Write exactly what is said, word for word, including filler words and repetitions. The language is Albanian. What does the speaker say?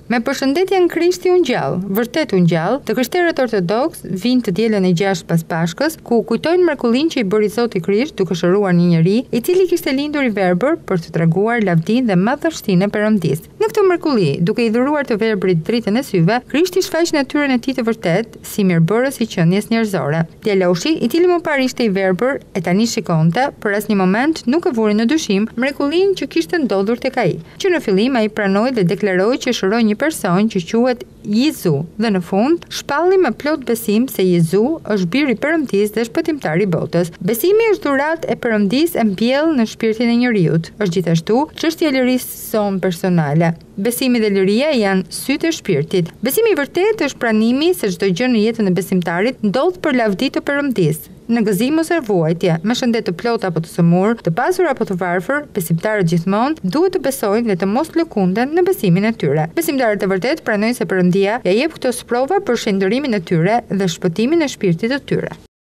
Me përshëndetjen Krishti u ngjall, vërtet u ngjall, të krishterët ortodoks vinë të dielën e gjashtë pas Pashkës, ku kujtojnë mrekullinë që i bëri Zoti Krisht duke shëruar një njeri, i cili kishte lindur i verbër për të treguar lavdinë dhe madhështinë e Perëndisë. Në këtë mrekulli, duke i dhuruar të verbrit dritën e syve, Krishti shfaq natyrën e tij të vërtet si mirëbërës i qenies njerëzore. Djaloshi, i cili më parë ishte i verbër, e tani shikonte, për asnjë moment nuk e vuri në dyshim mrekullinë që kishte ndodhur tek ai. Që në fillim ai pranoi dhe deklaroi që shëroi një person që quhet Jezu dhe në fund shpalli me plot besim se Jezu është biri i Perëndisë dhe shpëtimtari i botës. Besimi është dhuratë e Perëndisë e mbjellë në shpirtin e njeriu. Është gjithashtu çështja e lirisë son personale. Besimi dhe liria janë sytë e shpirtit. Besimi i vërtet është pranimi se çdo gjë në jetën e besimtarit ndodh për lavdi të Perëndisë. Në gëzim ose vuajtje, me shëndet të plot apo të sëmur, të pasur apo të varfër, besimtarët gjithmonë duhet të besojnë dhe të mos lëkunden në besimin e tyre. Besimtarët e vërtet pranojnë se Perëndia ja jep këto sprova për shëndërimin e tyre dhe shpëtimin e shpirtit të tyre.